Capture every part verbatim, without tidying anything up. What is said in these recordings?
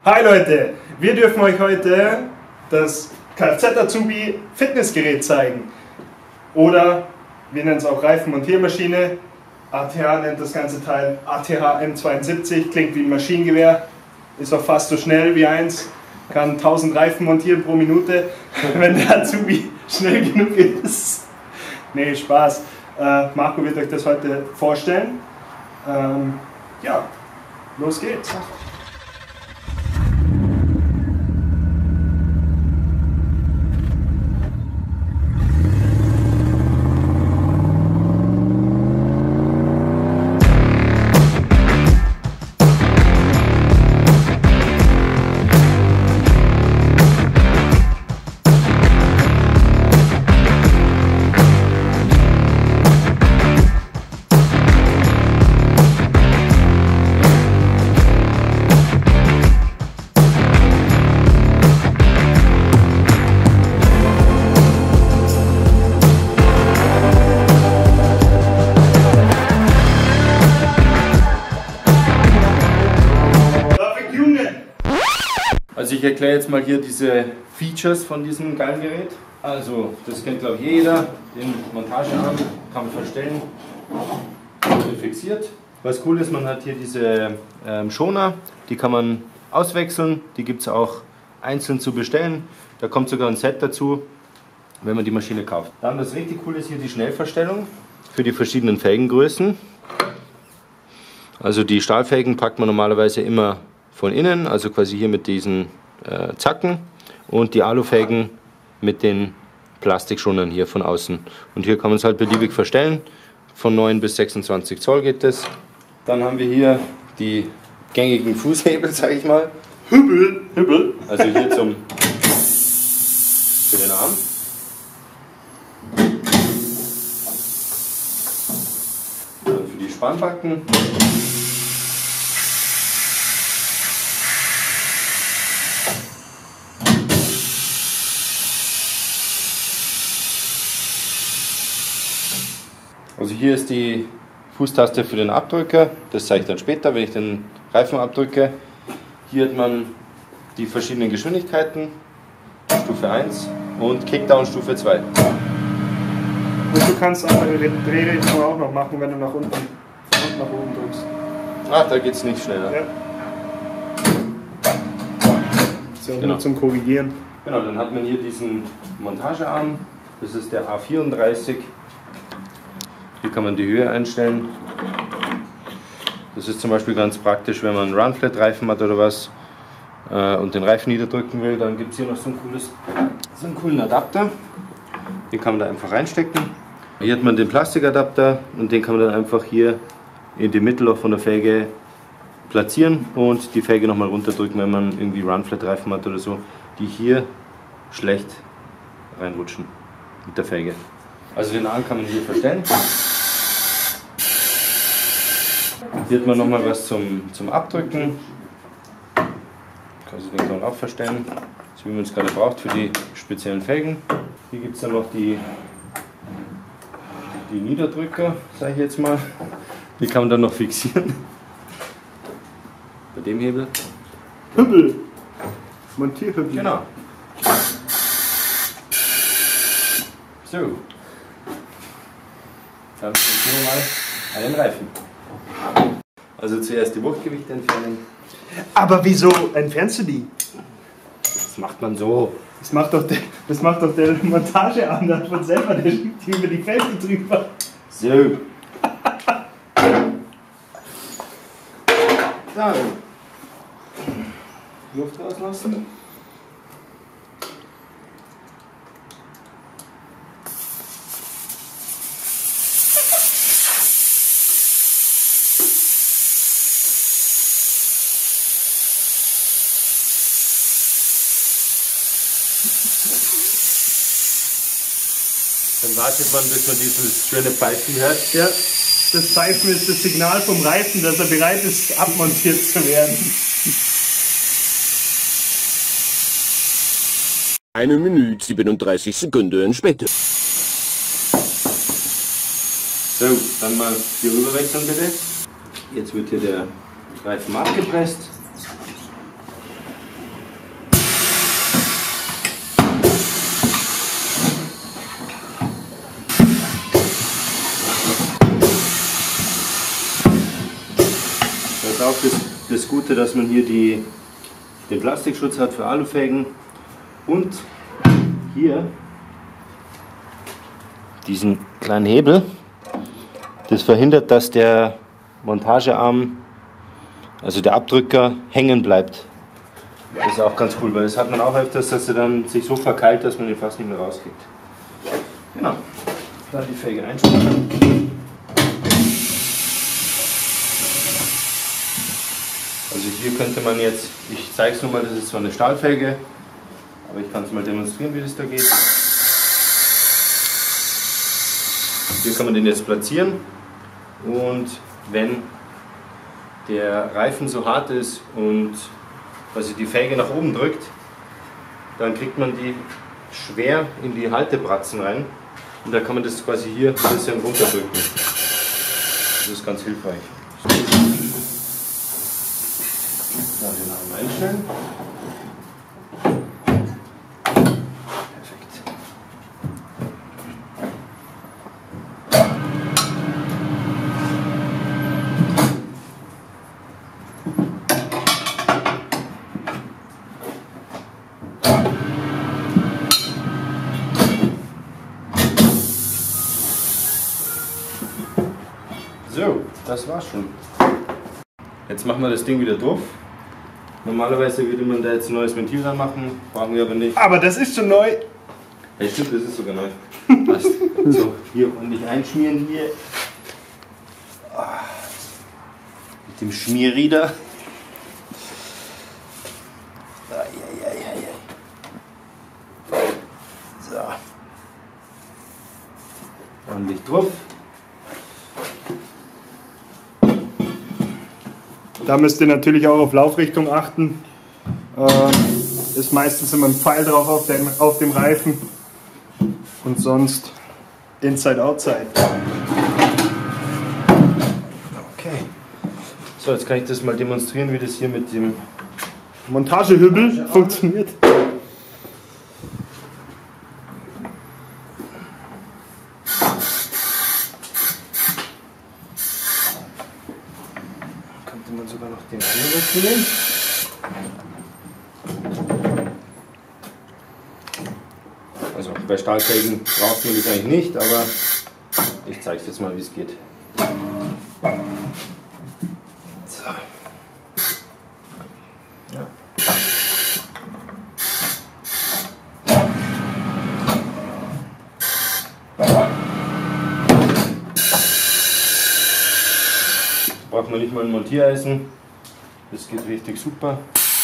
Hi Leute, wir dürfen euch heute das Kfz-Azubi Fitnessgerät zeigen. Oder wir nennen es auch Reifenmontiermaschine. A T H nennt das ganze Teil A T H M zweiundsiebzig, klingt wie ein Maschinengewehr, ist auch fast so schnell wie eins, kann tausend Reifen montieren pro Minute, wenn der Azubi schnell genug ist. Nee, Spaß. Äh, Marco wird euch das heute vorstellen. Ähm, ja, los geht's. Also ich erkläre jetzt mal hier diese Features von diesem geilen Gerät. Also das kennt glaube ich jeder, den Montagearm kann man verstellen, wird fixiert. Was cool ist, man hat hier diese ähm, Schoner, die kann man auswechseln, die gibt es auch einzeln zu bestellen. Da kommt sogar ein Set dazu, wenn man die Maschine kauft. Dann das richtig cool ist hier die Schnellverstellung für die verschiedenen Felgengrößen. Also die Stahlfelgen packt man normalerweise immer von innen, also quasi hier mit diesen äh, Zacken, und die Alufelgen mit den Plastikschonern hier von außen. Und hier kann man es halt beliebig verstellen, von neun bis sechsundzwanzig Zoll geht es. Dann haben wir hier die gängigen Fußhebel, sage ich mal. Hübel, Hübel. Also hier zum für den Arm. Dann für die Spannbacken. Also hier ist die Fußtaste für den Abdrücker, das zeige ich dann später, wenn ich den Reifen abdrücke. Hier hat man die verschiedenen Geschwindigkeiten, Stufe eins und Kickdown Stufe zwei. Und du kannst andere Drehrichtung auch noch machen, wenn du nach unten und nach oben drückst. Ah, da geht es nicht schneller. Ja. So, Genau. nur zum Korrigieren. Genau, dann hat man hier diesen Montagearm, das ist der A vierunddreißig. Hier kann man die Höhe einstellen. Das ist zum Beispiel ganz praktisch, wenn man einen Run-Flat-Reifen hat oder was äh, und den Reifen niederdrücken will. Dann gibt es hier noch so, ein cooles, so einen coolen Adapter. Den kann man da einfach reinstecken. Hier hat man den Plastikadapter und den kann man dann einfach hier in die Mittelloch von der Felge platzieren und die Felge nochmal runterdrücken, wenn man irgendwie Run-Flat-Reifen hat oder so, die hier schlecht reinrutschen mit der Felge. Also den Arm kann man hier verstellen. Hier hat man nochmal was zum, zum Abdrücken. Also den kann man auch verstellen, so wie man es gerade braucht für die speziellen Felgen. Hier gibt es dann noch die, die Niederdrücker, sage ich jetzt mal. Die kann man dann noch fixieren. Bei dem Hebel. Hübel. Montierhübel. Genau. So. Dann montieren wir mal einen Reifen. Also zuerst die Wuchtgewichte entfernen. Aber wieso entfernst du die? Das macht man so. Das macht doch der, das macht doch der Montagearm dann von selber, der schiebt die über die Felgen drüber. So. Dann Luft rauslassen. Dann wartet man, bis man dieses schöne Pfeifen hört. Ja, das Pfeifen ist das Signal vom Reifen, dass er bereit ist, abmontiert zu werden. Eine Minute siebenunddreißig Sekunden später. So, dann mal hier rüber wechseln bitte. Jetzt wird hier der Reifen abgepresst. auch das, das Gute, dass man hier die, den Plastikschutz hat für Alufelgen und hier diesen kleinen Hebel. Das verhindert, dass der Montagearm, also der Abdrücker, hängen bleibt. Das ist auch ganz cool, weil das hat man auch öfters, dass er dann sich so verkeilt, dass man ihn fast nicht mehr rauskriegt. Genau. Da die Felge einspannen. Also hier könnte man jetzt, ich zeige es nur mal, das ist zwar eine Stahlfelge, aber ich kann es mal demonstrieren, wie das da geht. Hier kann man den jetzt platzieren und wenn der Reifen so hart ist und quasi die Felge nach oben drückt, dann kriegt man die schwer in die Haltebratzen rein und da kann man das quasi hier ein bisschen runterdrücken. Das ist ganz hilfreich. Da den Arm einstellen. Perfekt. So, das war's schon. Jetzt machen wir das Ding wieder drauf. Normalerweise würde man da jetzt ein neues Ventil dran machen, brauchen wir aber nicht. Aber das ist schon neu. Ja, stimmt, das ist sogar neu. Passt. So, hier ordentlich einschmieren hier. Mit dem Schmierrieder. So. Ordentlich drauf. Da müsst ihr natürlich auch auf Laufrichtung achten. Äh, ist meistens immer ein Pfeil drauf auf dem, auf dem Reifen. Und sonst Inside, Outside. Okay. So, jetzt kann ich das mal demonstrieren, wie das hier mit dem Montagehübel funktioniert. Könnte man sogar noch den anderen dazu nehmen. Also bei Stahlfelgen braucht man das eigentlich nicht, aber ich zeige es jetzt mal, wie es geht. So. Ja. Braucht man nicht mal ein Montiereisen, das geht richtig super.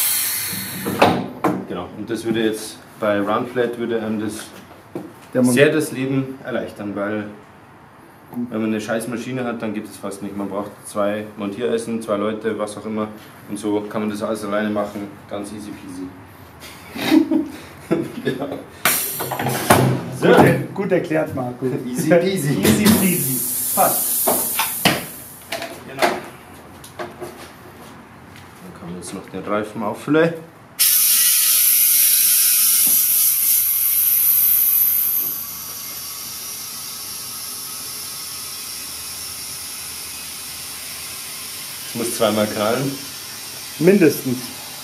Genau, und das würde jetzt bei Runflat würde einem das sehr das Leben erleichtern, weil wenn man eine scheiß Maschine hat, dann geht es fast nicht. Man braucht zwei Montiereisen, zwei Leute, was auch immer, und so kann man das alles alleine machen, ganz easy peasy. Genau. So. Gut, gut erklärt, Marco. Easy peasy. Easy peasy. Passt. Genau. Dann kann man jetzt noch den Reifen auffüllen. Ich muss zweimal knallen. Mindestens.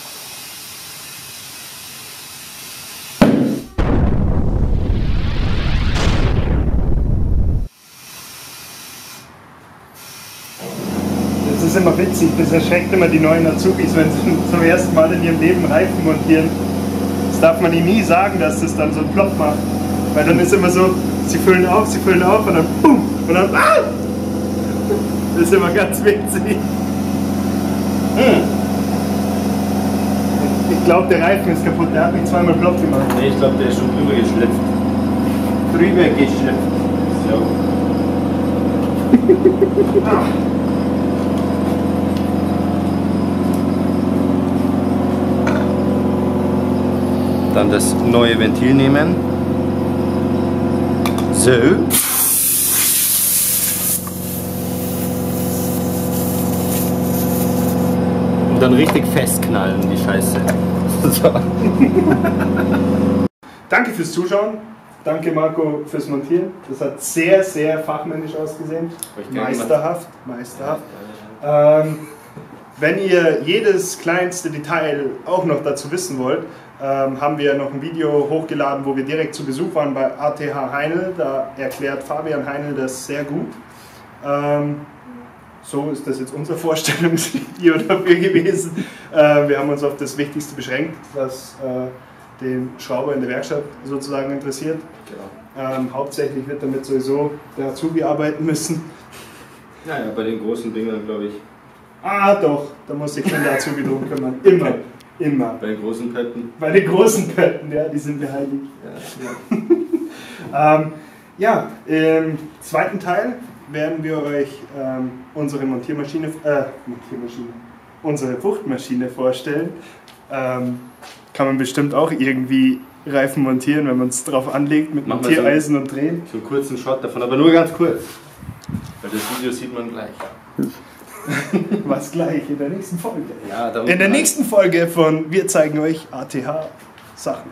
Das ist immer witzig, das erschreckt immer die neuen Azubis, wenn sie zum ersten Mal in ihrem Leben Reifen montieren. Das darf man ihnen nie sagen, dass das dann so einen Plop macht. Weil dann ist immer so, sie füllen auf, sie füllen auf und dann BUM! Und dann ah! Das ist immer ganz witzig. Hm. Ich glaube, der Reifen ist kaputt, der hat mich zweimal Plop gemacht. Nee, ich glaube, der ist schon drüber geschlüpft. Drüber geschlüpft. So. Ah. Dann das neue Ventil nehmen. So. Und dann richtig festknallen, die Scheiße. So. Danke fürs Zuschauen. Danke Marco fürs Montieren. Das hat sehr, sehr fachmännisch ausgesehen. Meisterhaft. Meisterhaft. Ähm, Wenn ihr jedes kleinste Detail auch noch dazu wissen wollt, ähm, haben wir noch ein Video hochgeladen, wo wir direkt zu Besuch waren bei A T H Heinl. Da erklärt Fabian Heinl das sehr gut. Ähm, so ist das jetzt unser Vorstellungsvideo dafür gewesen. Äh, wir haben uns auf das Wichtigste beschränkt, was äh, den Schrauber in der Werkstatt sozusagen interessiert. Genau. Ähm, hauptsächlich wird damit sowieso der Azubi arbeiten müssen. Naja, bei den großen Dingern glaube ich. Ah doch, da muss sich der Azubi drum kümmern. Immer, immer. Bei den großen Pötten. Bei den großen Pötten, ja, die sind mir heilig. Ja, ja. ähm, ja, im zweiten Teil werden wir euch ähm, unsere Montiermaschine, äh, Montiermaschine, unsere Fuchtmaschine vorstellen. Ähm, kann man bestimmt auch irgendwie Reifen montieren, wenn man es drauf anlegt mit Machen Montiereisen so und Drehen. So einen kurzen Shot davon, aber nur ganz kurz. Weil das Video sieht man gleich. Was gleich in der nächsten Folge. Ja, da in der nächsten Folge von Wir zeigen euch A T H Sachen.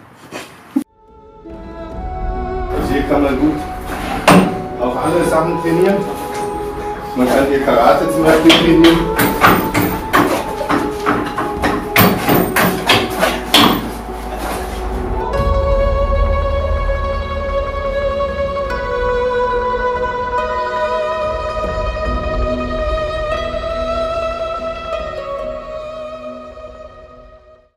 Also hier kann man gut auch andere Sachen trainieren. Man kann hier Karate zum Beispiel trainieren.